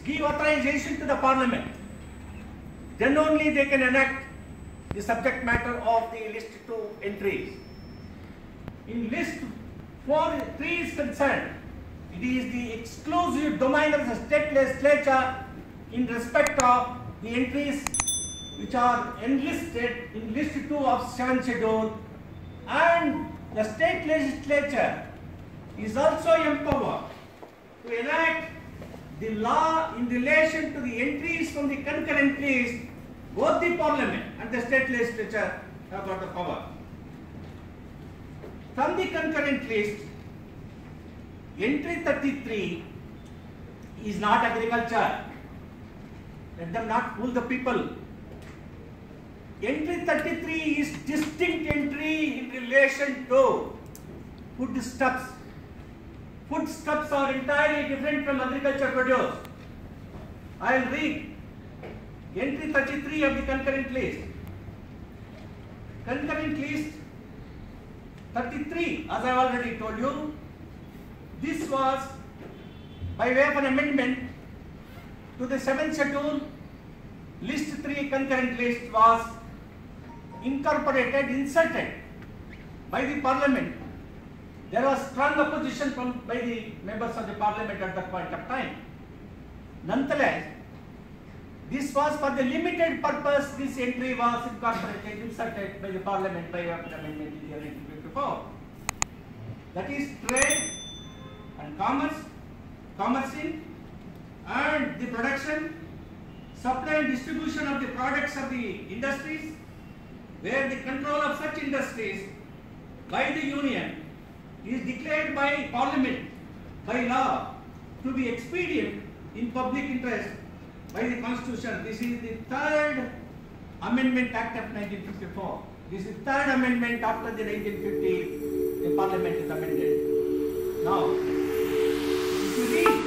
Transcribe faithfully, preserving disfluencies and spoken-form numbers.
give authorization to the Parliament. Then only they can enact the subject matter of the list two entries. In list four, three is concerned, it is the exclusive domain of the state legislature in respect of the entries which are enlisted in list two of seventh schedule, and the state legislature is also empowered to enact the law in relation to the entries from the concurrent list. Both the Parliament and the state legislature have got the power. From the concurrent list, entry thirty-three is not agriculture. Let them not fool the people. Entry thirty-three is distinct entry in relation to foodstuffs. Foodstuffs are entirely different from agriculture produce. I will read entry thirty-three of the concurrent list. Concurrent list thirty-three, as I have already told you, this was by way of an amendment to the seventh schedule. List three concurrent list was incorporated, inserted by the Parliament. There was strong opposition from by the members of the Parliament at that point of time. Nonetheless, this was for the limited purpose. This entry was incorporated, inserted by the Parliament by way of an amendment in the year nineteen fifty-four. That is trade and commerce, commercing, and the production, supply and distribution of the products of the industries, where the control of such industries by the Union is declared by Parliament by law to be expedient in public interest by the Constitution. This is the third Amendment Act of nineteen fifty-four. This is third amendment after the nineteen fifty, the Parliament is amended. Now, if you read